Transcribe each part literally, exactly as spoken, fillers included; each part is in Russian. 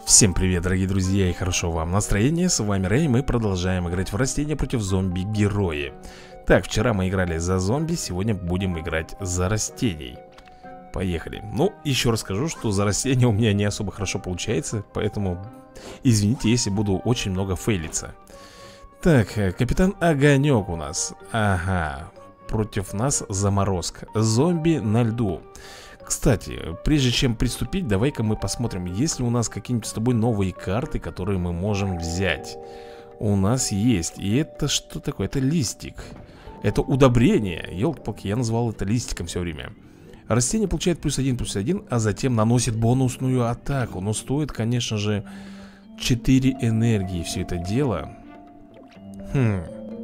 Всем привет, дорогие друзья, и хорошо вам настроения. С вами Рэй, мы продолжаем играть в растения против зомби-герои. Так, вчера мы играли за зомби, сегодня будем играть за растений. Поехали. Ну, еще раз скажу, что за растения у меня не особо хорошо получается, поэтому извините, если буду очень много фейлиться. Так, капитан Огонек у нас. Ага, против нас заморозка. Зомби на льду. Кстати, прежде чем приступить, давай-ка мы посмотрим, есть ли у нас какие-нибудь с тобой новые карты, которые мы можем взять. У нас есть. И это что такое? Это листик. Это удобрение. Ёлки-палки, я назвал это листиком все время. Растение получает плюс один, плюс один, а затем наносит бонусную атаку. Но стоит, конечно же, четыре энергии все это дело. Хм.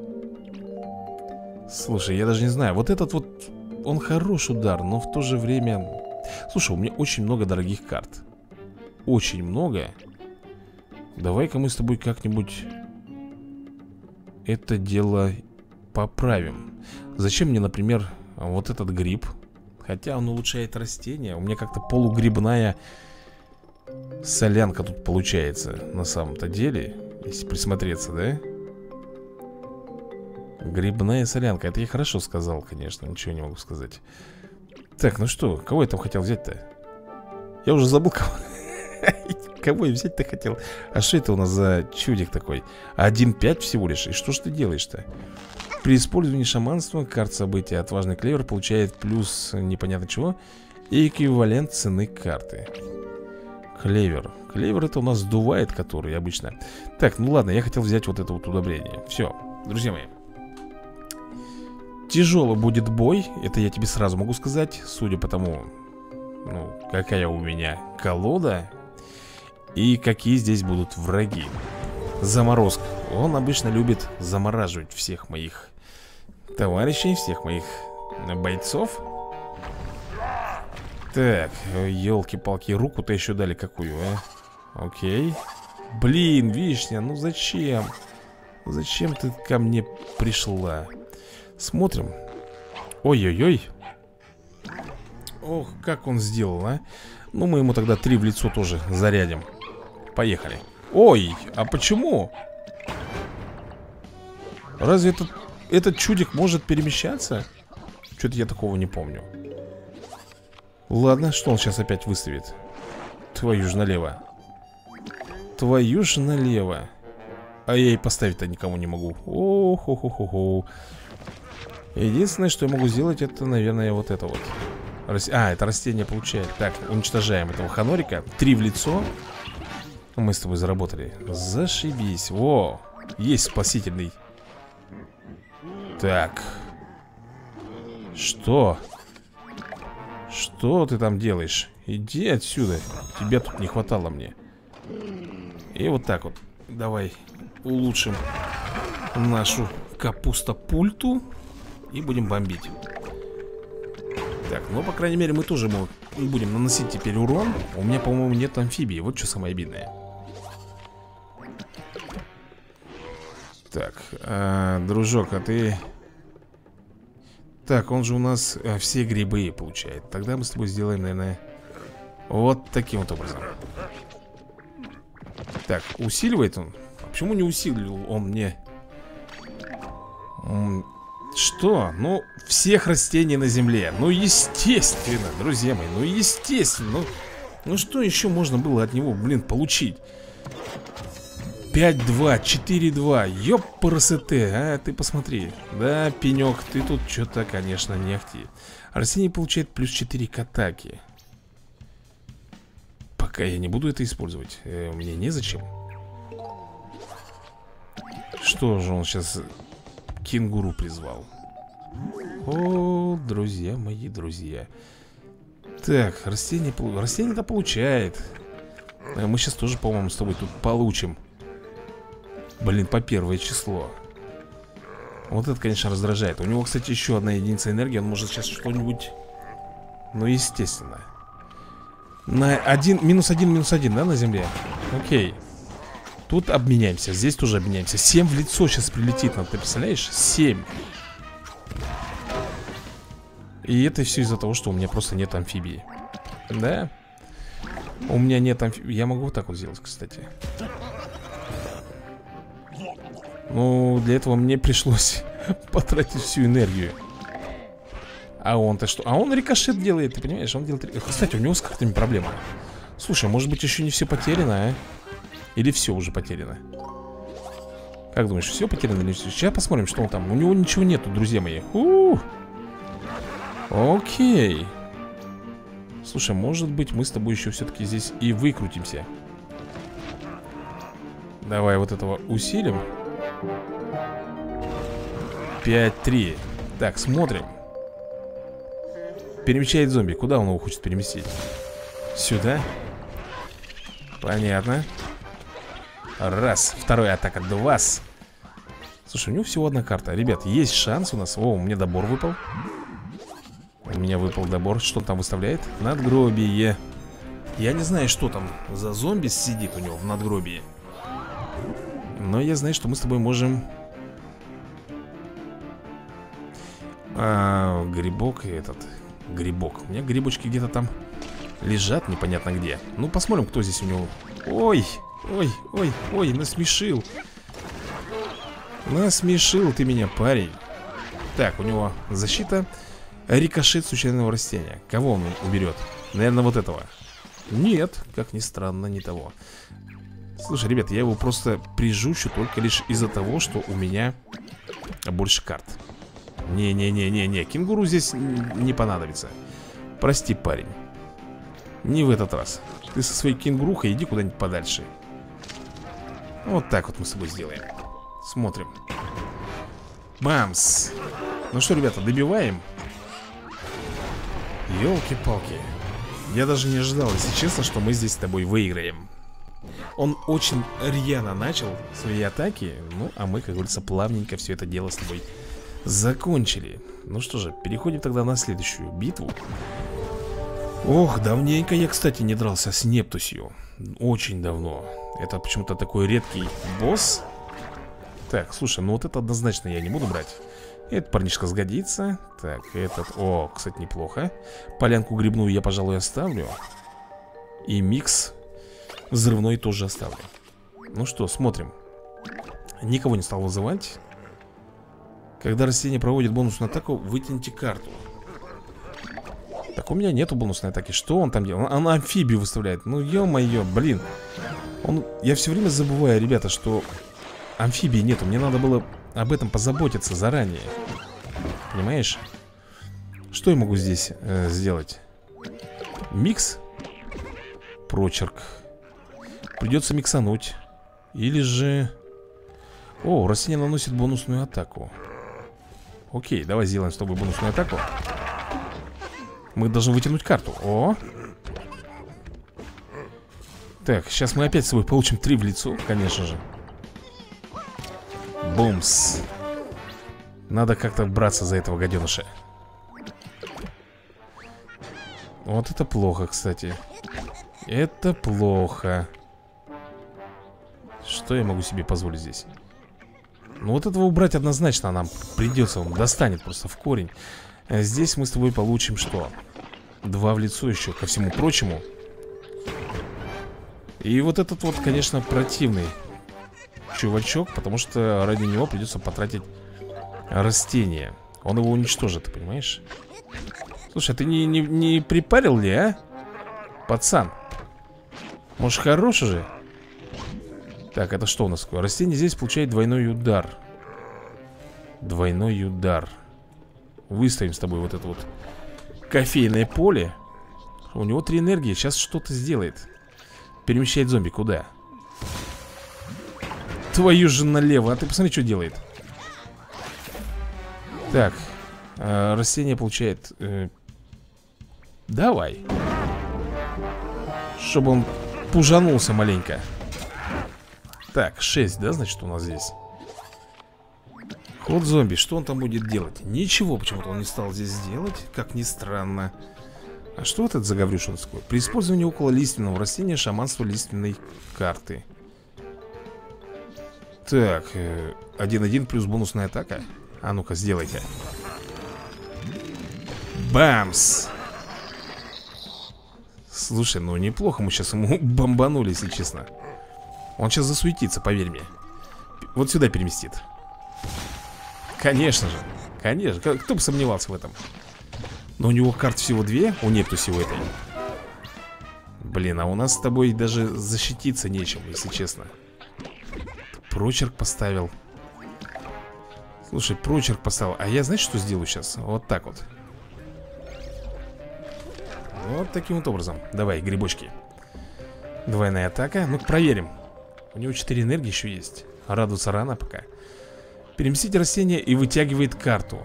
Слушай, я даже не знаю. Вот этот вот... Он хорош удар, но в то же время... Слушай, у меня очень много дорогих карт. Очень много. Давай-ка мы с тобой как-нибудь это дело поправим. Зачем мне, например, вот этот гриб? Хотя он улучшает растения. У меня как-то полугрибная солянка тут получается на самом-то деле. Если присмотреться, да? Грибная солянка. Это я хорошо сказал, конечно. Ничего не могу сказать. Так, ну что, кого я там хотел взять-то? Я уже забыл, кого. Кого я взять-то хотел. А что это у нас за чудик такой? один пять всего лишь. И что ж ты делаешь-то? При использовании шаманства карт события отважный клевер получает плюс непонятно чего и эквивалент цены карты. Клевер. Клевер это у нас сдувает, который обычно. Так, ну ладно, я хотел взять вот это вот удобрение. Все, друзья мои. Тяжелый будет бой, это я тебе сразу могу сказать. Судя по тому, ну, какая у меня колода и какие здесь будут враги. Заморозка. Он обычно любит замораживать всех моих товарищей, всех моих бойцов. Так, елки-палки, руку-то еще дали какую, а? Окей. Блин, вишня, ну зачем? Зачем ты ко мне пришла? Смотрим. Ой-ой-ой. Ох, как он сделал, а? Ну, мы ему тогда три в лицо тоже зарядим. Поехали. Ой, а почему? Разве этот, этот чудик может перемещаться? Что-то я такого не помню. Ладно, что он сейчас опять выставит? Твою ж налево. Твою ж налево. А я и поставить-то никому не могу. Ох-хо-хо-хо-хо. Единственное, что я могу сделать, это, наверное, вот это вот. А, это растение получает. Так, уничтожаем этого ханорика. Три в лицо. Мы с тобой заработали. Зашибись. Во, есть спасительный. Так. Что? Что ты там делаешь? Иди отсюда. Тебя тут не хватало мне. И вот так вот. Давай улучшим нашу капуста-пульту и будем бомбить. Так, ну, по крайней мере, мы тоже будем наносить теперь урон. У меня, по-моему, нет амфибии. Вот что самое обидное. Так, а, дружок, а ты... Так, он же у нас а, все грибы получает. Тогда мы с тобой сделаем, наверное, вот таким вот образом. Так, усиливает он? Почему не усилил он мне? Что? Ну, всех растений на земле. Ну, естественно, друзья мои. Ну, естественно. Ну, ну что еще можно было от него, блин, получить? пять-два, четыре-два. Ёпрст, а, ты посмотри. Да, пенек, ты тут что-то, конечно, не ахти. Растение получает плюс четыре к атаке. Пока я не буду это использовать. э, Мне незачем. Что же он сейчас... Кенгуру призвал. О, друзья мои, друзья. Так, растение... Растение-то получает. Мы сейчас тоже, по-моему, с тобой тут получим. Блин, по первое число. Вот это, конечно, раздражает. У него, кстати, еще одна единица энергии. Он может сейчас что-нибудь... Ну, естественно. На один... Минус один, минус один, да, на земле? Окей. Тут обменяемся, здесь тоже обменяемся. семь в лицо сейчас прилетит нам, ты представляешь? семь. И это все из-за того, что у меня просто нет амфибии. Да? У меня нет амфи... Я могу вот так вот сделать, кстати. Ну, для этого мне пришлось потратить всю энергию. А он-то что? А он рикошет делает, ты понимаешь? Он делает... Кстати, у него с картами проблема. Слушай, может быть еще не все потеряно, а? Или все уже потеряно? Как думаешь, все потеряно или все? Сейчас посмотрим, что он там. У него ничего нету, друзья мои. У-у-у. Окей. Слушай, может быть мы с тобой еще все-таки здесь и выкрутимся. Давай вот этого усилим. пять три. Так, смотрим. Перемещает зомби. Куда он его хочет переместить? Сюда? Понятно. Раз. Вторая атака. Два. Слушай, у него всего одна карта. Ребят, есть шанс у нас. О, у меня добор выпал. У меня выпал добор. Что он там выставляет? Надгробие. Я не знаю, что там за зомби сидит у него в надгробии. Но я знаю, что мы с тобой можем... А, грибок и этот... Грибок. У меня грибочки где-то там лежат, непонятно где. Ну, посмотрим, кто здесь у него. Ой, ой, ой, ой, насмешил. Насмешил ты меня, парень. Так, у него защита. Рикошет случайного растения. Кого он уберет? Наверное, вот этого. Нет, как ни странно, не того. Слушай, ребят, я его просто прижучу только лишь из-за того, что у меня больше карт. Не-не-не-не-не, кенгуру здесь не понадобится. Прости, парень. Не в этот раз. Ты со своей кенгурухой иди куда-нибудь подальше. Вот так вот мы с тобой сделаем. Смотрим. Бамс. Ну что, ребята, добиваем. Ёлки-палки. Я даже не ожидал, если честно, что мы здесь с тобой выиграем. Он очень рьяно начал свои атаки. Ну, а мы, как говорится, плавненько все это дело с тобой закончили. Ну что же, переходим тогда на следующую битву. Ох, давненько я, кстати, не дрался с Нептусью. Очень давно. Это почему-то такой редкий босс. Так, слушай, ну вот это однозначно я не буду брать. Этот парнишка сгодится. Так, этот, о, кстати, неплохо. Полянку грибную я, пожалуй, оставлю. И микс взрывной тоже оставлю. Ну что, смотрим. Никого не стал вызывать. Когда растение проводит бонусную атаку, вытяните карту. Так, у меня нету бонусной атаки. Что он там делает? Он, он амфибию выставляет. Ну, ё-моё, блин. Он... Я все время забываю, ребята, что амфибии нету. Мне надо было об этом позаботиться заранее. Понимаешь? Что я могу здесь э, сделать? Микс? Прочерк. Придется миксануть. Или же... О, растение наносит бонусную атаку. Окей, давай сделаем с тобой бонусную атаку. Мы должны вытянуть карту. О! Так, сейчас мы опять с собой получим три в лицо, конечно же. Бумс. Надо как-то браться за этого гаденыша. Вот это плохо, кстати. Это плохо. Что я могу себе позволить здесь? Ну вот этого убрать однозначно нам придется. Он достанет просто в корень. А здесь мы с тобой получим что? Два в лицо еще, ко всему прочему. И вот этот вот, конечно, противный чувачок, потому что ради него придется потратить растение. Он его уничтожит, ты понимаешь? Слушай, а ты не, не, не припарил ли, а? Пацан. Может, хорош уже? Так, это что у нас такое? Растение здесь получает двойной удар. Двойной удар. Выставим с тобой вот это вот кофейное поле. У него три энергии, сейчас что-то сделает. Перемещает зомби, куда? Твою же налево, а ты посмотри, что делает. Так, э, растение получает э, давай. Чтобы он пужанулся маленько. Так, шесть, да, значит, у нас здесь. Ход зомби, что он там будет делать? Ничего почему-то он не стал здесь делать, как ни странно. А что вот это за гаврюшин такой? При использовании около лиственного растения шаманство лиственной карты. Так, один-один плюс бонусная атака. А ну-ка, сделай-ка. Бамс! Слушай, ну неплохо мы сейчас ему бомбанули, если честно. Он сейчас засуетится, поверь мне. Вот сюда переместит. Конечно же, конечно, кто бы сомневался в этом. Но у него карт всего две, у Нептуси у этой. Блин, а у нас с тобой даже защититься нечем, если честно. Прочерк поставил. Слушай, прочерк поставил. А я, знаешь, что сделаю сейчас? Вот так вот. Вот таким вот образом. Давай, грибочки. Двойная атака. Ну-ка, проверим. У него четыре энергии еще есть. Радуется рано пока. Переместить растение и вытягивает карту.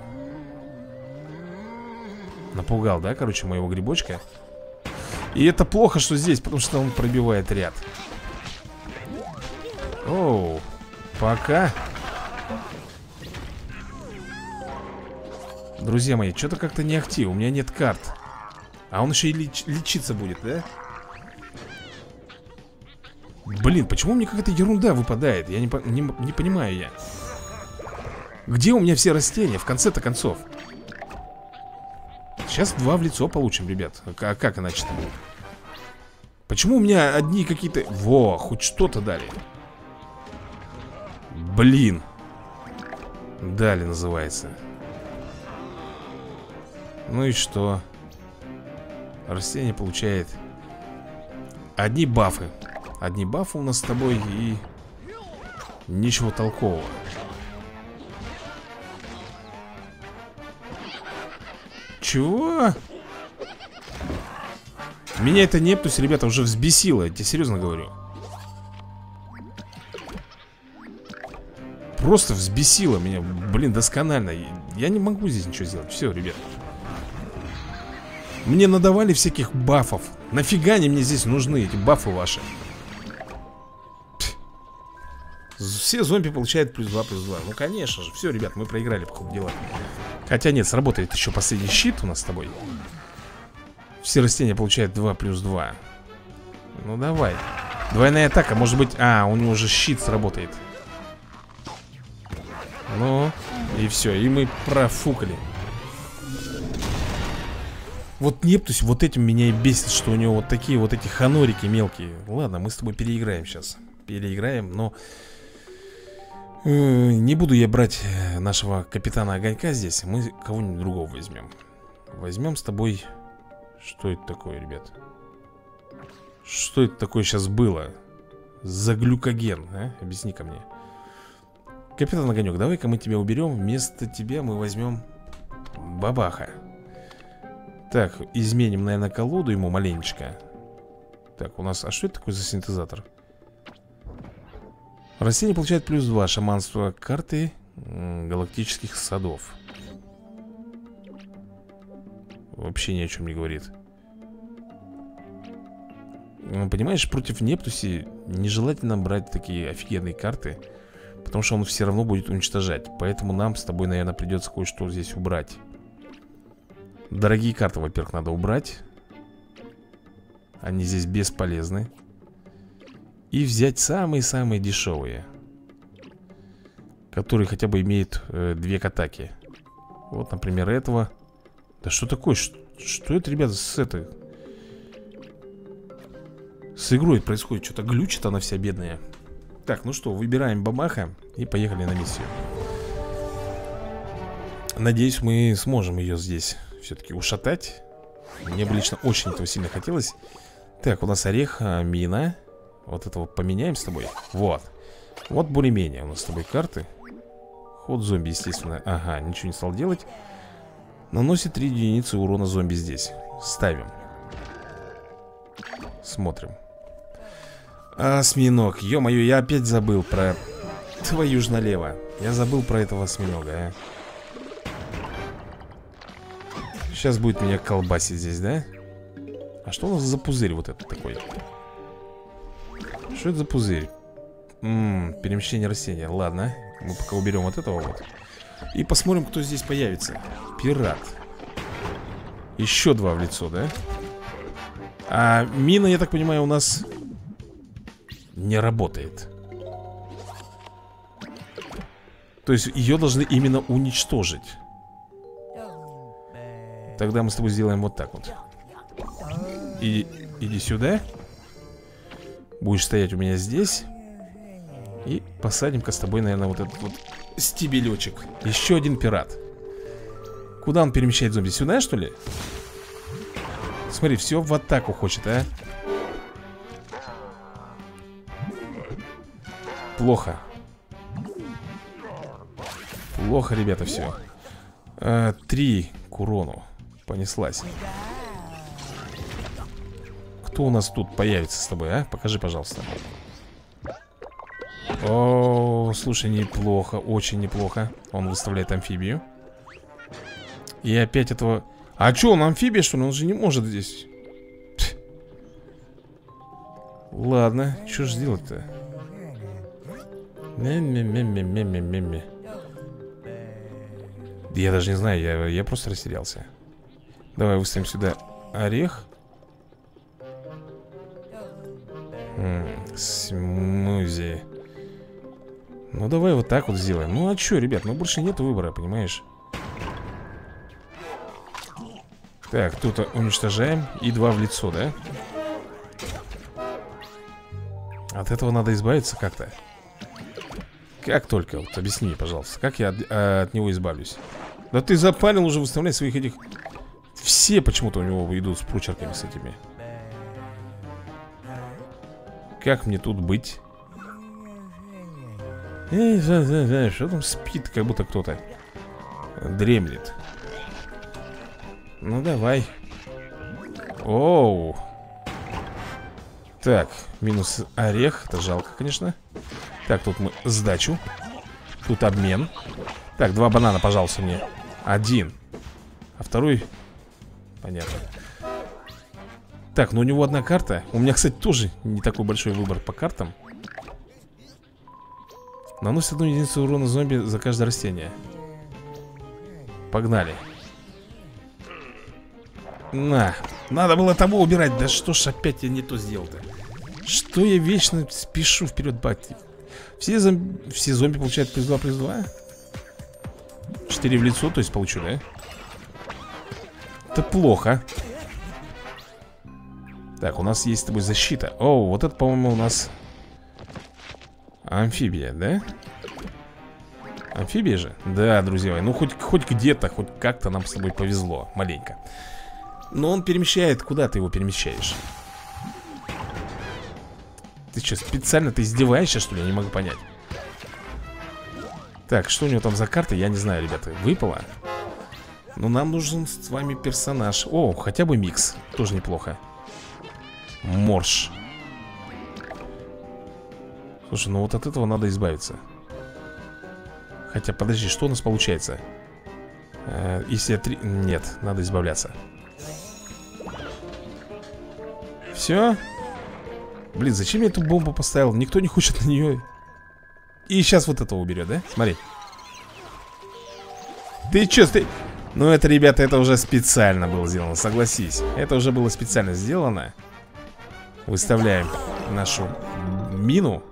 Напугал, да, короче, моего грибочка. И это плохо, что здесь, потому что он пробивает ряд. Оу, пока. Друзья мои, что-то как-то не ахти, у меня нет карт. А он еще и леч лечиться будет, да? Блин, почему мне какая-то ерунда выпадает? Я не, по не, не понимаю я. Где у меня все растения, в конце-то концов? Сейчас два в лицо получим, ребят. А как иначе-то? Почему у меня одни какие-то... Во, хоть что-то дали. Блин. Дали, называется. Ну и что? Растение получает одни бафы. Одни бафы у нас с тобой и ничего толкового. Чего? Меня это Нептус, ребята, уже взбесило. Я тебе серьезно говорю. Просто взбесило меня. Блин, досконально. Я не могу здесь ничего сделать. Все, ребят. Мне надавали всяких бафов. Нафига они мне здесь нужны, эти бафы ваши? Пфф. Все зомби получают плюс два, плюс два. Ну, конечно же. Все, ребят, мы проиграли по ходу дела. Хотя нет, сработает еще последний щит у нас с тобой. Все растения получают два плюс два. Ну, давай. Двойная атака, может быть... А, у него уже щит сработает. Ну, и все, и мы профукали. Вот Нептус, вот этим меня и бесит, что у него вот такие вот эти ханорики мелкие. Ладно, мы с тобой переиграем сейчас. Переиграем, но... Не буду я брать нашего капитана Огонька здесь. Мы кого-нибудь другого возьмем. Возьмем с тобой... Что это такое, ребят? Что это такое сейчас было? За глюкоген, а? Объясни-ка мне. Капитан Огонек, давай-ка мы тебя уберем. Вместо тебя мы возьмем Бабаха. Так, изменим, наверное, колоду ему маленечко. Так, у нас... А что это такое за синтезатор? Растение получает плюс два. Шаманство карты галактических садов. Вообще ни о чем не говорит. Понимаешь, против Нептуси нежелательно брать такие офигенные карты, потому что он все равно будет уничтожать. Поэтому нам с тобой, наверное, придется кое-что здесь убрать. Дорогие карты, во-первых, надо убрать. Они здесь бесполезны. И взять самые-самые дешевые, которые хотя бы имеют э, две атаки. Вот, например, этого. Да что такое? Что, что это, ребята, с этой... С игрой происходит? Что-то глючит она вся бедная. Так, ну что, выбираем Бабаха и поехали на миссию. Надеюсь, мы сможем ее здесь все-таки ушатать. Мне бы лично очень этого сильно хотелось. Так, у нас орех, мина. Вот этого поменяем с тобой. Вот. Вот более-менее у нас с тобой карты. Ход зомби, естественно. Ага, ничего не стал делать. Наносит три единицы урона зомби здесь. Ставим. Смотрим. Осьминог. Ё-моё, я опять забыл про... Твою ж налево. Я забыл про этого осьминога, а. Сейчас будет меня колбасить здесь, да? А что у нас за пузырь вот этот такой? Что это за пузырь? М-м, перемещение растения. Ладно, мы пока уберем вот этого вот. И посмотрим, кто здесь появится. Пират. Еще два в лицо, да? А мина, я так понимаю, у нас не работает. То есть ее должны именно уничтожить. Тогда мы с тобой сделаем вот так вот. И иди сюда. Будешь стоять у меня здесь. И посадим-ка с тобой, наверное, вот этот вот стебелечек. Еще один пират. Куда он перемещает зомби? Сюда, что ли? Смотри, все в атаку хочет, а? Плохо. Плохо, ребята, все. а, Три к урону. Понеслась. Кто у нас тут появится с тобой, а? Покажи, пожалуйста. О, слушай, неплохо, очень неплохо. Он выставляет амфибию. И опять этого... А что, он амфибия, что ли? Он же не может здесь. Пфф. Ладно, что ж сделать-то? Ме-ме-ме-ме-ме-ме-ме. Я даже не знаю, я, я просто растерялся. Давай выставим сюда орех. М-м, смузи. Ну давай вот так вот сделаем. Ну а что, ребят, ну больше нет выбора, понимаешь? Так, тут уничтожаем. И два в лицо, да? От этого надо избавиться как-то. Как только, вот объясни, пожалуйста. Как я от, от него избавлюсь? Да ты запалил уже выставлять своих этих... Все почему-то у него идут с прочерками с этими. Как мне тут быть? Эй, да, да, да, что там спит, как будто кто-то дремлет. Ну давай. Оу. Так, минус орех. Это жалко, конечно. Так, тут мы сдачу. Тут обмен. Так, два банана, пожалуйста, мне. Один. А второй... Понятно. Так, ну у него одна карта. У меня, кстати, тоже не такой большой выбор по картам. Наносит одну единицу урона зомби за каждое растение. Погнали. На. Надо было того убирать. Да что ж опять я не то сделал-то? Что я вечно спешу вперед, бати. Все зомби, все зомби получают плюс два, плюс два. Четыре в лицо, то есть получу, да? Это плохо. Так, у нас есть с тобой защита. О, вот это, по-моему, у нас амфибия, да? Амфибия же? Да, друзья мои. Ну, хоть, хоть где-то, хоть как-то нам с тобой повезло. Маленько. Но он перемещает. Куда ты его перемещаешь? Ты что, специально ты издеваешься, что ли? Я не могу понять. Так, что у него там за карта? Я не знаю, ребята. Выпало? Но нам нужен с вами персонаж. О, хотя бы микс. Тоже неплохо. Морж. Слушай, ну вот от этого надо избавиться. Хотя, подожди, что у нас получается? Э, если я три... Нет, надо избавляться. Все? Блин, зачем я эту бомбу поставил? Никто не хочет на нее. И сейчас вот этого уберет, да? Смотри. Ты че, ты... Ну это, ребята, это уже специально было сделано, согласись. Это уже было специально сделано. Выставляем нашу мину.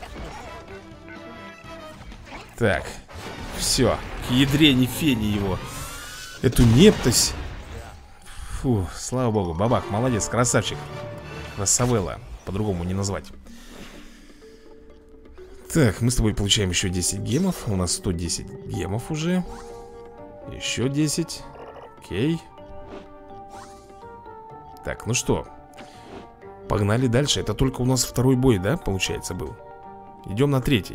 Так. Все. К ядрене фени его. Эту нептось. Фу, слава богу. Бабах, молодец, красавчик. Красавелла. По-другому не назвать. Так, мы с тобой получаем еще десять гемов. У нас сто десять гемов уже. Еще десять. Окей. Так, ну что, погнали дальше. Это только у нас второй бой, да, получается, был. Идем на третий.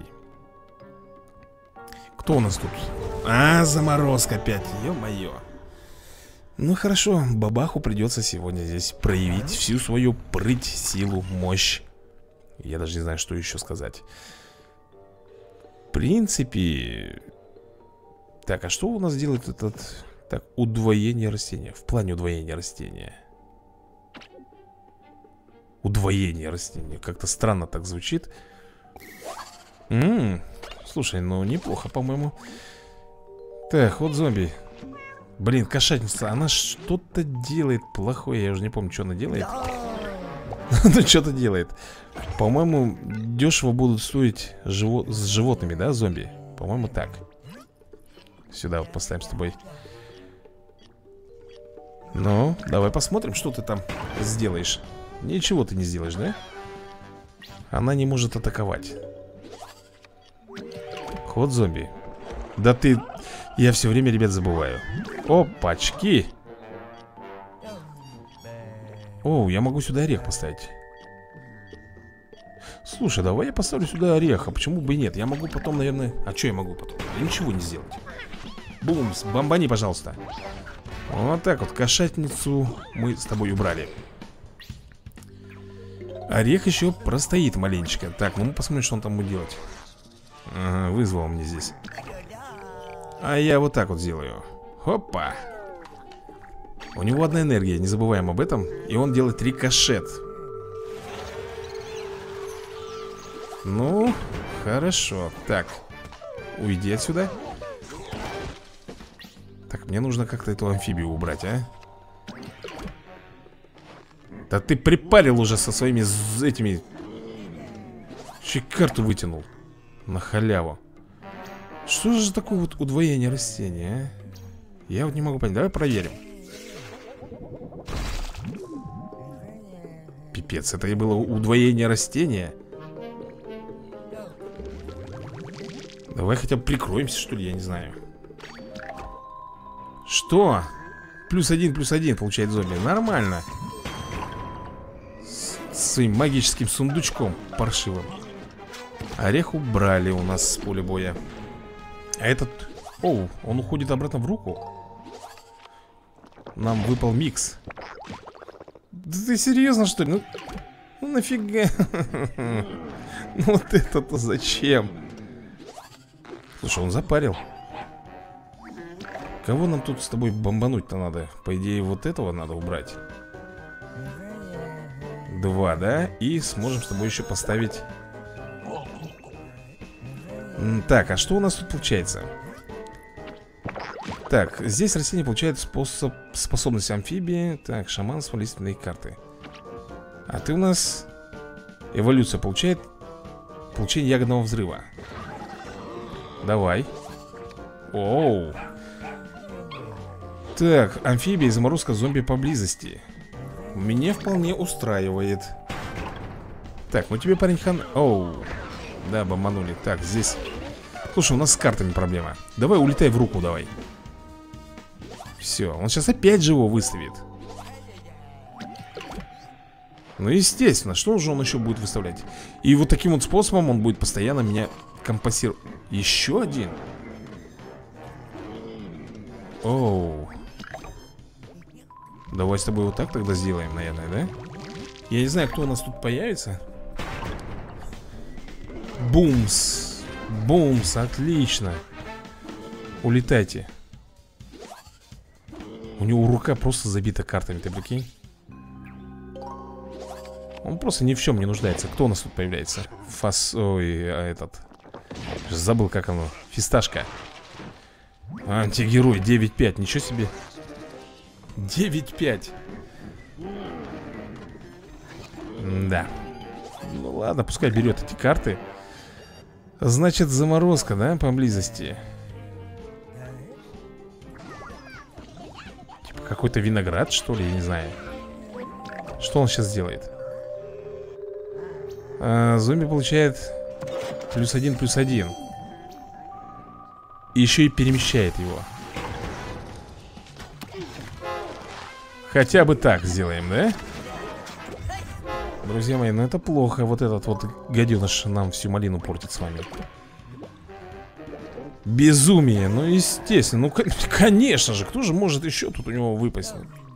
Кто у нас тут? А, заморозка опять, ё-моё. Ну хорошо, бабаху придется сегодня здесь проявить всю свою прыть, силу, мощь. Я даже не знаю, что еще сказать. В принципе... Так, а что у нас делает этот... Так, удвоение растения. В плане удвоения растения. Удвоение растения. Как-то странно так звучит. Ммм, слушай, ну неплохо, по-моему. Так, вот зомби. Блин, кошатница, она что-то делает плохое. Я уже не помню, что она делает. Ну, что-то делает. По-моему, дешево будут стоить живо... с животными, да, зомби? По-моему, так. Сюда вот поставим с тобой. Ну, давай посмотрим, что ты там сделаешь. Ничего ты не сделаешь, да? Она не может атаковать. Ход зомби. Да ты... Я все время, ребят, забываю. Опачки. О, я могу сюда орех поставить. Слушай, давай я поставлю сюда орех. А почему бы и нет? Я могу потом, наверное... А что я могу потом? Я ничего не сделать. Бумс, бомбани, пожалуйста. Вот так вот, кошатницу мы с тобой убрали. Орех еще простоит маленечко. Так, ну мы посмотрим, что он там будет делать. Ага, вызвал мне здесь. А я вот так вот сделаю. Хопа. У него одна энергия, не забываем об этом. И он делает рикошет. Ну, хорошо. Так, уйди отсюда. Так, мне нужно как-то эту амфибию убрать, а? Да ты припарил уже со своими этими. Еще карту вытянул. На халяву. Что же такое вот удвоение растения, а? Я вот не могу понять. Давай проверим. Пипец, это и было удвоение растения. Давай хотя бы прикроемся, что ли, я не знаю. Что? Плюс один, плюс один получает зомби. Нормально. С своим магическим сундучком паршивым. Орех убрали у нас с поля боя. А этот... Оу, он уходит обратно в руку. Нам выпал микс. Да ты серьезно, что ли? Ну, ну нафига? Ну вот это-то зачем? Слушай, он запарил. Кого нам тут с тобой бомбануть-то надо? По идее, вот этого надо убрать. Два, да? И сможем с тобой еще поставить... Так, а что у нас тут получается? Так, здесь растение получает способ, способность амфибии. Так, шаманство, лиственные карты. А ты у нас... Эволюция получает получение ягодного взрыва. Давай. Оу. Так, амфибия и заморозка зомби поблизости. Меня вполне устраивает. Так, ну тебе, парень, хан... Оу. Да, бомбанули. Так, здесь... Слушай, у нас с картами проблема. Давай улетай в руку, давай. Все, он сейчас опять же его выставит. Ну, естественно, что же он еще будет выставлять? И вот таким вот способом он будет постоянно меня компенсировать. Еще один? Оу. Давай с тобой вот так тогда сделаем, наверное, да? Я не знаю, кто у нас тут появится. Бумс. Бумс, отлично. Улетайте. У него рука просто забита картами, ты прикинь? Он просто ни в чем не нуждается. Кто у нас тут появляется? Фас... Ой, а этот... Забыл, как оно. Фисташка. Антигерой, девять пять, ничего себе. девять пять. Да. Ну ладно, пускай берет эти карты. Значит, заморозка, да, поблизости. Типа какой-то виноград, что ли, я не знаю. Что он сейчас делает? а, Зомби получает плюс один, плюс один. И еще и перемещает его. Хотя бы так сделаем, да? Друзья мои, ну это плохо. Вот этот вот гаденыш нам всю малину портит с вами. Безумие, ну естественно. Ну конечно же, кто же может еще тут у него выпасть?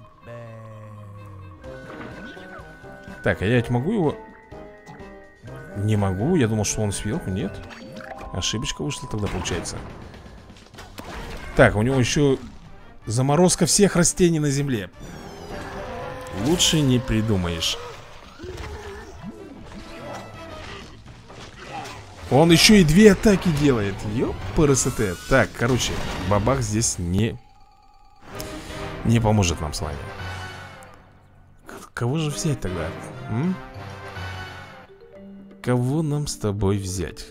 Так, а я ведь могу его... Не могу, я думал, что он сверху, нет. Ошибочка вышла тогда, получается. Так, у него еще заморозка всех растений на земле. Лучше не придумаешь. Он еще и две атаки делает. Ёпрст. Так, короче, бабах здесь не Не поможет нам с вами. Кого же взять тогда? М? Кого нам с тобой взять?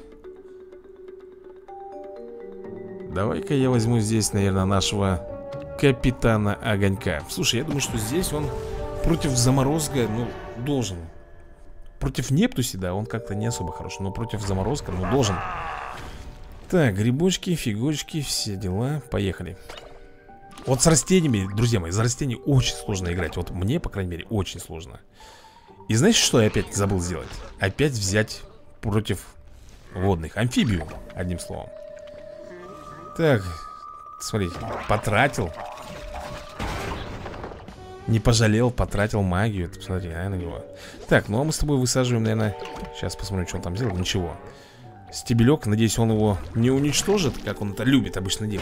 Давай-ка я возьму здесь, наверное, нашего капитана Огонька. Слушай, я думаю, что здесь он против заморозка, ну, должен. Против Нептуси, да, он как-то не особо хорош. Но против заморозка, ну, должен. Так, грибочки, фигочки, все дела. Поехали. Вот с растениями, друзья мои, за растения очень сложно играть. Вот мне, по крайней мере, очень сложно. И знаете, что я опять забыл сделать? Опять взять против водных амфибию, одним словом. Так, смотрите, потратил. Не пожалел, потратил магию. Ты посмотри, а, на него. Так, ну а мы с тобой высаживаем, наверное. Сейчас посмотрим, что он там сделал. Ничего. Стебелек, надеюсь, он его не уничтожит, как он это любит обычно делать.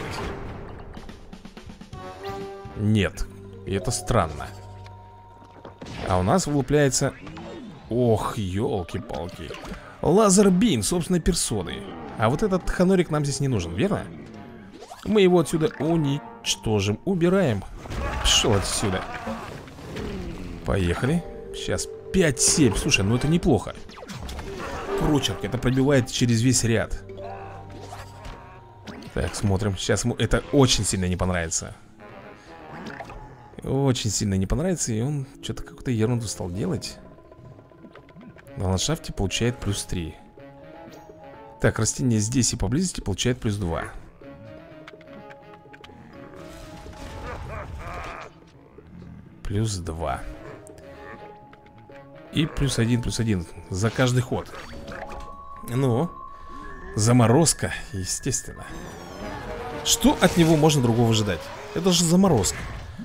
Нет. И это странно. А у нас вылупляется... Ох, елки-палки. Лазербин собственной персоной. А вот этот ханорик нам здесь не нужен, верно? Мы его отсюда уничтожим. Убираем. Пошел отсюда. Поехали. Сейчас пять-семь. Слушай, ну это неплохо. Прочерк, это пробивает через весь ряд. Так, смотрим. Сейчас ему это очень сильно не понравится. Очень сильно не понравится. И он что-то какую-то ерунду стал делать. На ландшафте получает плюс три. Так, растение здесь и поблизости получает плюс два. Плюс два. И плюс один, плюс один за каждый ход. Ну, заморозка, естественно. Что от него можно другого ожидать? Это же заморозка.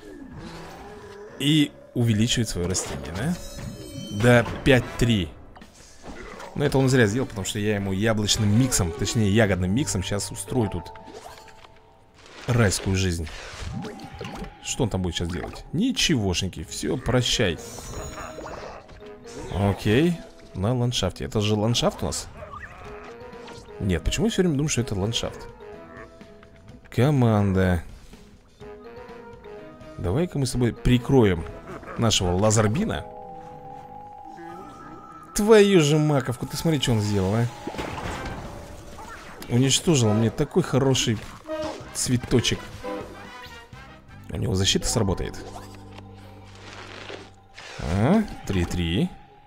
И увеличивает свое растение, да? До пять-три. Но это он зря сделал, потому что я ему яблочным миксом, точнее ягодным миксом сейчас устрою тут райскую жизнь. Что он там будет сейчас делать? Ничегошеньки, все, прощай. Окей, на ландшафте. Это же ландшафт у нас? Нет, почему я все время думаю, что это ландшафт? Команда. Давай-ка мы с тобой прикроем нашего лазербина. Твою же маковку, ты смотри, что он сделал, а. Уничтожил мне такой хороший цветочек. У него защита сработает. А, три-три.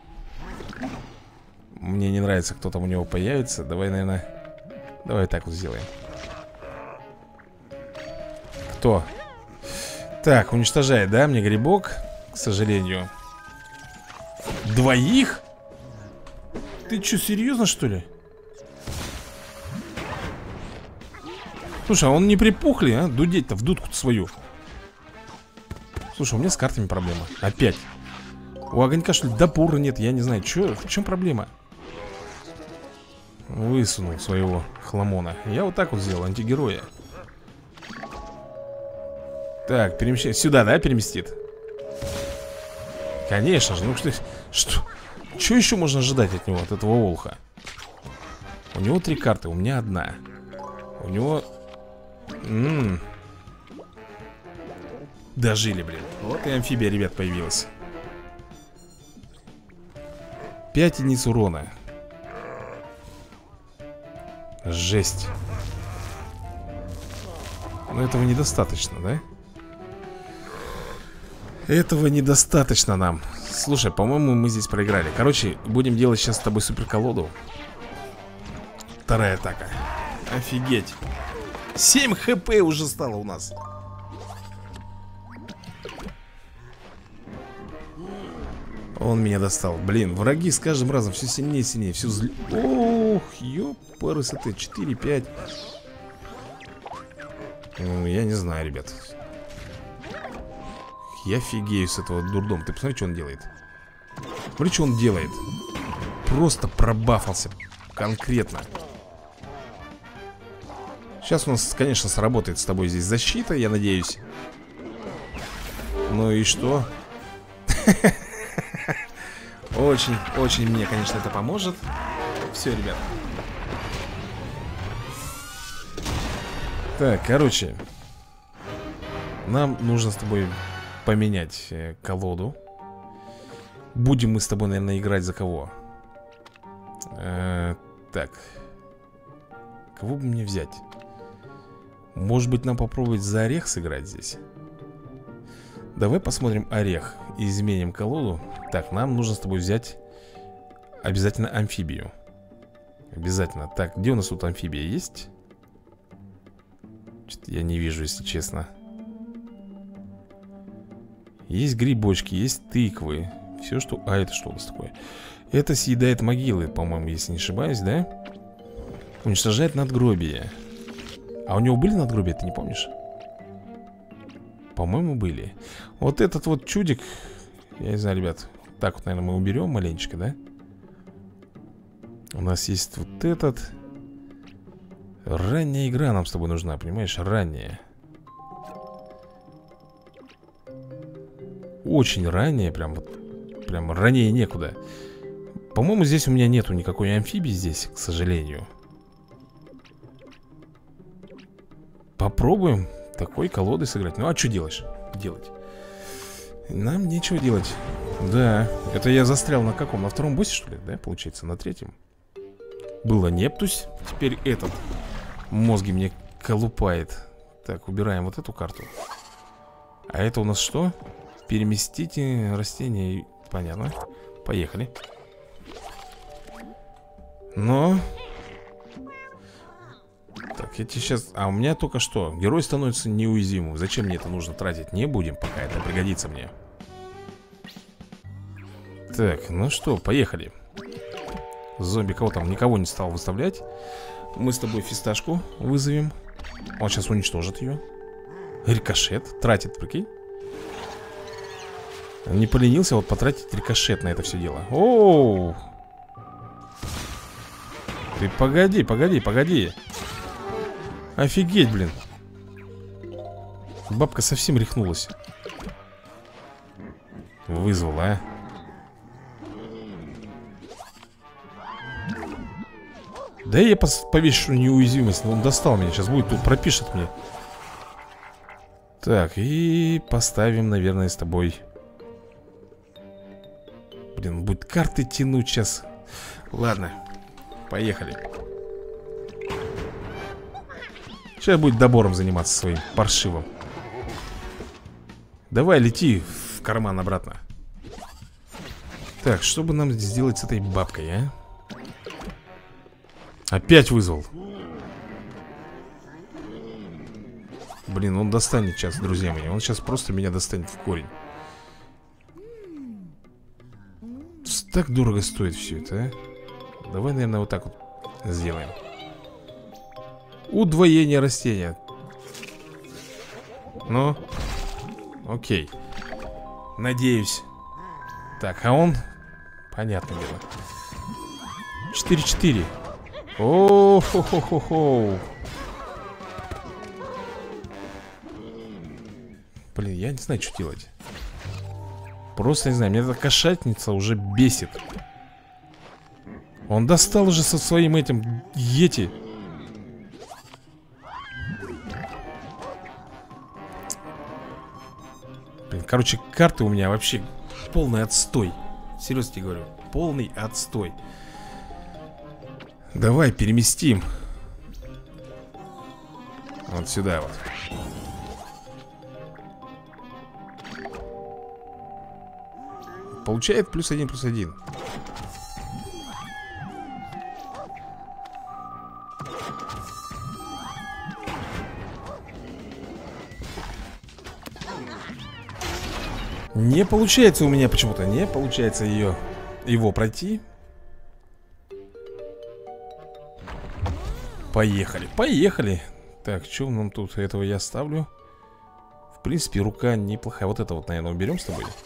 Мне не нравится, кто там у него появится. Давай, наверное, давай так вот сделаем. Кто? Так, уничтожает, да, мне грибок. К сожалению. Двоих? Ты что, серьезно, что ли? Слушай, а он не припухли, а? Дудеть-то в дудку-то свою. Слушай, у меня с картами проблема. Опять. У огонька, что ли, допора нет, я не знаю. Чё, в чем проблема? Высунул своего хламона. Я вот так вот сделал, антигероя. Так, перемещай. Сюда, да, переместит? Конечно же, ну что... Что? Что еще можно ожидать от него, от этого олха? У него три карты, у меня одна. У него... М-м. Дожили, блин. Вот и амфибия, ребят, появилась. Пять единиц урона. Жесть. Но этого недостаточно, да? Этого недостаточно нам. Слушай, по-моему, мы здесь проиграли. Короче, будем делать сейчас с тобой суперколоду. Вторая атака. Офигеть. семь хп уже стало у нас. Он меня достал. Блин, враги с каждым разом все сильнее и сильнее. Все зл... Ох, ёпарасоты. четыре-пять. Ну, я не знаю, ребят. Я фигею с этого дурдома. Ты посмотри, что он делает. Смотри, что он делает. Просто пробафался. Конкретно. Сейчас у нас, конечно, сработает с тобой здесь защита, я надеюсь. Ну и что? Очень, очень мне, конечно, это поможет. Все, ребят. Так, короче, нам нужно с тобой поменять э, колоду. Будем мы с тобой, наверное, играть за кого? э, Так. Кого бы мне взять? Может быть, нам попробовать за орех сыграть здесь? Давай посмотрим орех. Изменим колоду. Так, нам нужно с тобой взять обязательно амфибию. Обязательно. Так, где у нас тут амфибия есть? Что-то я не вижу, если честно. Есть грибочки, есть тыквы. Все, что... А, это что у нас такое? Это съедает могилы, по-моему, если не ошибаюсь, да? Уничтожает надгробие. А у него были надгробия, ты не помнишь? По-моему, были. Вот этот вот чудик, я не знаю, ребят. Так вот, наверное, мы уберем маленечко, да? У нас есть вот этот. Ранняя игра нам с тобой нужна, понимаешь? Ранняя. Очень ранняя, прям, прям ранее некуда. По-моему, здесь у меня нету никакой амфибии здесь, к сожалению. Попробуем такой колодой сыграть. Ну, а что делаешь? Делать? Нам нечего делать. Да, это я застрял на каком? На втором боссе, что ли? Да, получается, на третьем. Было Нептусь, теперь этот мозги мне колупает. Так, убираем вот эту карту. А это у нас что? Переместите растения. Понятно. Поехали. Но... Так, я тебе сейчас... А у меня только что. Герой становится неуязвимым. Зачем мне это нужно тратить? Не будем, пока это пригодится мне. Так, ну что, поехали. Зомби кого там? Никого не стал выставлять. Мы с тобой фисташку вызовем. Он сейчас уничтожит ее. Рикошет. Тратит, прикинь. Не поленился вот потратить рикошет на это все дело. Оу! Ты погоди, погоди, погоди. Офигеть, блин. Бабка совсем рехнулась. Вызвала, а. Да я повешу неуязвимость. Он достал меня, сейчас будет тут, пропишет мне. Так, и поставим, наверное, с тобой. Блин, будет карты тянуть сейчас. Ладно, поехали. Сейчас будет добором заниматься своим паршивым. Давай, лети в карман обратно. Так, что бы нам сделать с этой бабкой, а? Опять вызвал. Блин, он достанет сейчас, друзья мои. Он сейчас просто меня достанет в корень. Так дорого стоит все это, а? Давай, наверное, вот так вот сделаем. Удвоение растения. Ну, окей. Надеюсь. Так, а он... Понятное дело. четыре-четыре. О-хо-хо-хо-хо. Блин, я не знаю, что делать. Просто не знаю, меня эта кошатница уже бесит. Он достал уже со своим этим йети. Блин, короче, карты у меня вообще полный отстой. Серьезно тебе говорю, полный отстой. Давай переместим. Вот сюда вот. Получает плюс один, плюс один. Не получается у меня почему-то. Не получается ее его пройти. Поехали, поехали. Так, что нам тут? Этого я ставлю. В принципе, рука неплохая. Вот это вот, наверное, уберем с тобой.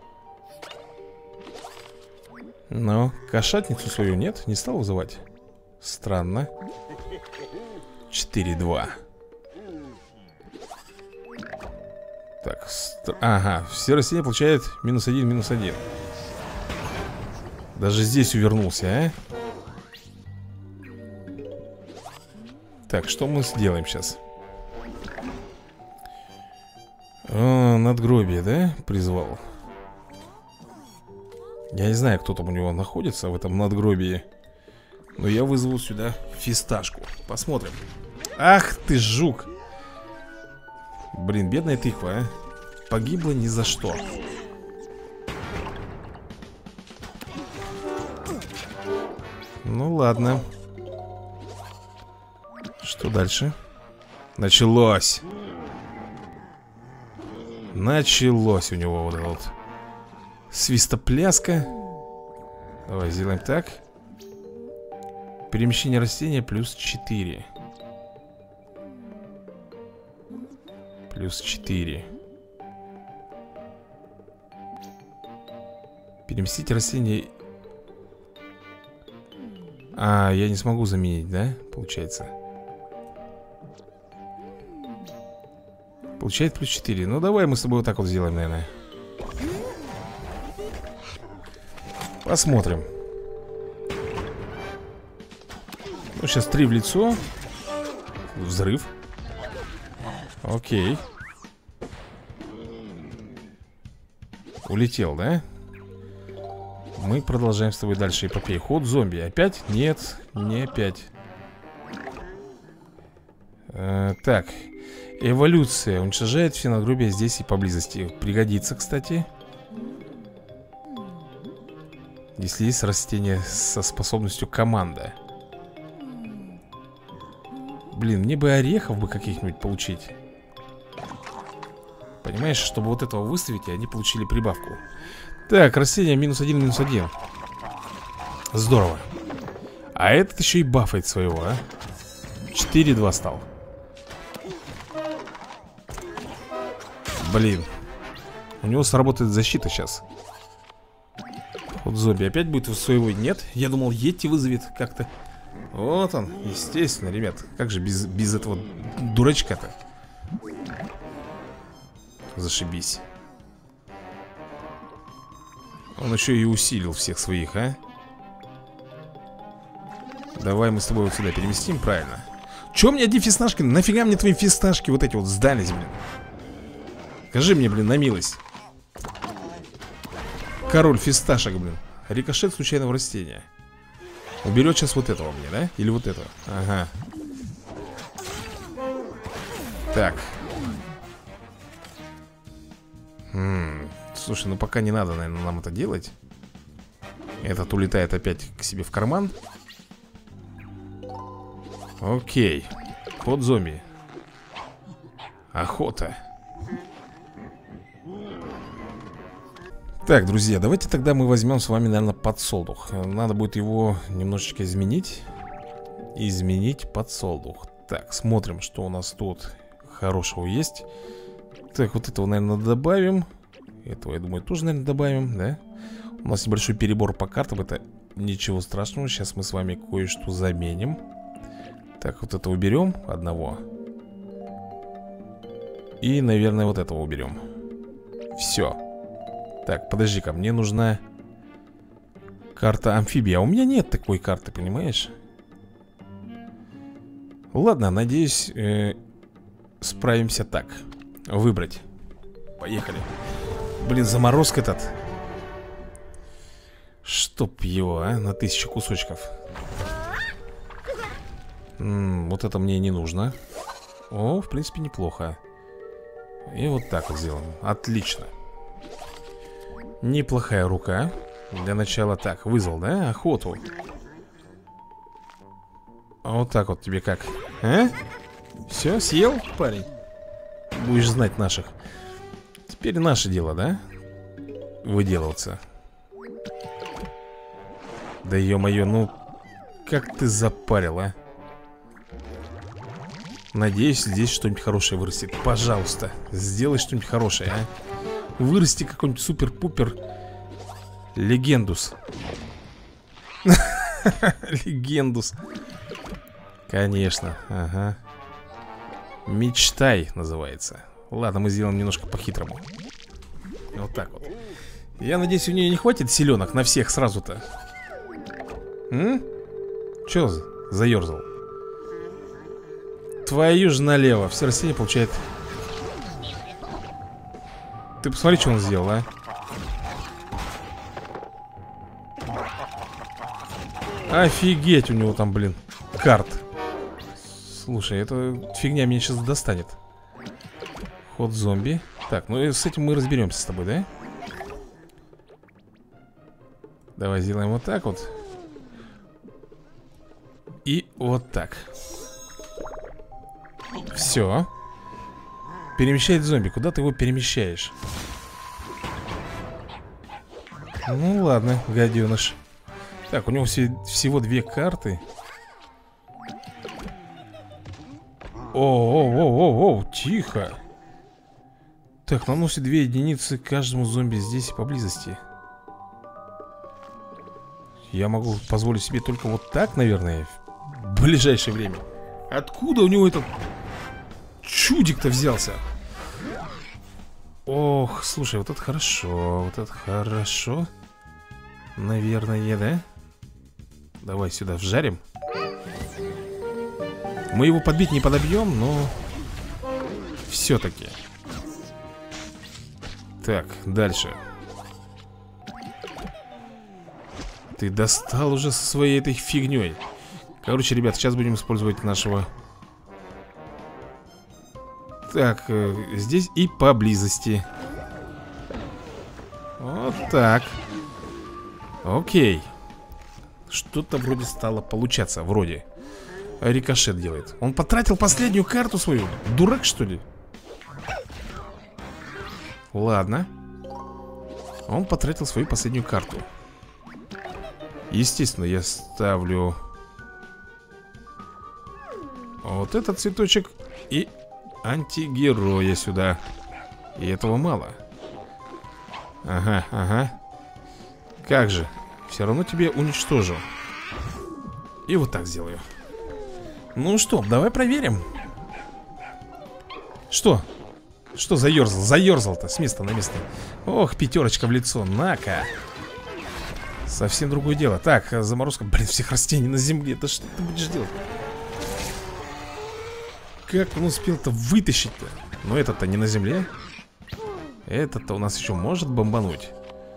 Но кошатницу свою нет, не стал вызывать. Странно. четыре-два. Так, стр... ага, все растения получают минус один, минус один. Даже здесь увернулся, а? Так, что мы сделаем сейчас? О, надгробие, да? Призвал. Я не знаю, кто там у него находится в этом надгробии. Но я вызову сюда фисташку. Посмотрим. Ах ты жук. Блин, бедная тыква, а. погибла ни за что. Ну ладно. Что дальше? Началось. Началось у него вот это вот свистопляска. Давай сделаем так. Перемещение растения плюс четыре. Плюс четыре. Переместить растение. А, я не смогу заменить, да? Получается. Получает плюс четыре. Ну давай мы с тобой вот так вот сделаем, наверное. Посмотрим. Ну, сейчас три в лицо. Взрыв. Окей. Улетел, да? Мы продолжаем с тобой дальше эпопею. Ход зомби. Опять? Нет, не опять. э, Так. Эволюция. Уничтожает все надгробия здесь и поблизости. Пригодится, кстати. Если есть растение со способностью команда. Блин, мне бы орехов бы каких-нибудь получить. Понимаешь, чтобы вот этого выставить, и они получили прибавку. Так, растение минус один, минус один. Здорово. А этот еще и бафает своего, а. четыре два стал. Блин. У него сработает защита сейчас. Вот зомби опять будет своего. Нет, я думал, Йети вызовет как-то. Вот он, естественно, ребят. Как же без, без этого дурачка-то? Зашибись. Он еще и усилил всех своих, а? Давай мы с тобой вот сюда переместим, правильно. Че у меня одни фисташки? Нафига мне твои фисташки вот эти вот сдались, блин? Скажи мне, блин, на милость. Король фисташек, блин. Рикошет случайного растения. Уберет сейчас вот этого мне, да? Или вот этого? Ага. Так. М-м, слушай, ну пока не надо, наверное, нам это делать. Этот улетает опять к себе в карман. Окей. Ход зомби. Охота. Так, друзья, давайте тогда мы возьмем с вами, наверное, подсолнух. Надо будет его немножечко изменить. Изменить подсолнух. Так, смотрим, что у нас тут хорошего есть. Так, вот этого, наверное, добавим. Этого, я думаю, тоже, наверное, добавим, да? У нас небольшой перебор по картам. Это ничего страшного. Сейчас мы с вами кое-что заменим. Так, вот это уберем. Одного. И, наверное, вот этого уберем. Все. Так, подожди-ка, мне нужна карта амфибия. А у меня нет такой карты, понимаешь? Ладно, надеюсь, э, справимся так. Выбрать. Поехали. Блин, заморозк этот. Чтоб его, а, на тысячу кусочков. М-м, вот это мне не нужно. О, в принципе, неплохо. И вот так вот сделаем. Отлично. Неплохая рука. Для начала так, вызвал, да, охоту. А вот так вот тебе как? А? Все, съел, парень? Будешь знать наших. Теперь наше дело, да? Выделываться. Да ё-моё, ну как ты запарил, а? Надеюсь, здесь что-нибудь хорошее вырастет. Пожалуйста, сделай что-нибудь хорошее, а? Вырасти какой-нибудь супер-пупер легендус. Легендус. Конечно, ага. Мечтай называется. Ладно, мы сделаем немножко по-хитрому. Вот так вот. Я надеюсь, у нее не хватит селенок на всех сразу-то. М? Че заерзал? Твою же налево. Все растения получает. Ты посмотри, что он сделал, а. Офигеть у него там, блин, карт. Слушай, эта фигня меня сейчас достанет. Ход зомби. Так, ну и с этим мы разберемся с тобой, да? Давай сделаем вот так вот. И вот так. Все. Перемещает зомби. Куда ты его перемещаешь? Ну ладно, гаденыш. Так, у него все, всего две карты. О-о-о-о-о, тихо. Так, наносит две единицы каждому зомби здесь и поблизости. Я могу позволить себе только вот так, наверное, в ближайшее время. Откуда у него этот чудик-то взялся? Ох, слушай, вот это хорошо. Вот это хорошо. Наверное, да? Давай сюда вжарим. Мы его подбить не подобьем, но все-таки. Так, дальше. Ты достал уже со своей этой фигней. Короче, ребят, сейчас будем использовать нашего. Так, э, здесь и поблизости. Вот так. Окей. Что-то вроде стало получаться. Вроде. Рикошет делает. Он потратил последнюю карту свою. Дурак, что ли? Ладно. Он потратил свою последнюю карту. Естественно, я ставлю вот этот цветочек и антигероя сюда. И этого мало. Ага, ага. Как же. Все равно тебе уничтожу. И вот так сделаю. Ну что, давай проверим. Что? Что заерзал? Заерзал-то с места на место. Ох, пятерочка в лицо, на-ка. Совсем другое дело. Так, заморозка, блин, всех растений на земле. Да что ты будешь делать? Как он успел-то вытащить-то? Но этот-то не на земле. Этот-то у нас еще может бомбануть.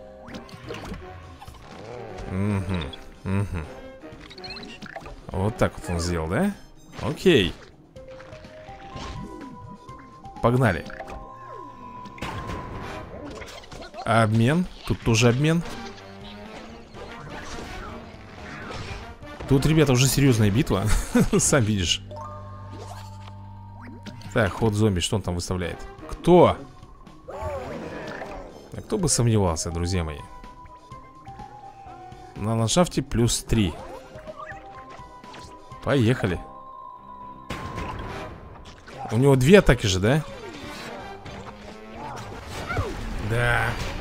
Угу, угу. Вот так вот он сделал, да? Окей. Погнали. Обмен. Тут тоже обмен. Тут, ребята, уже серьезная битва. Сам видишь. Так, ход зомби, что он там выставляет? Кто? А кто бы сомневался, друзья мои. На ландшафте плюс три. Поехали. У него две атаки же, да? Да.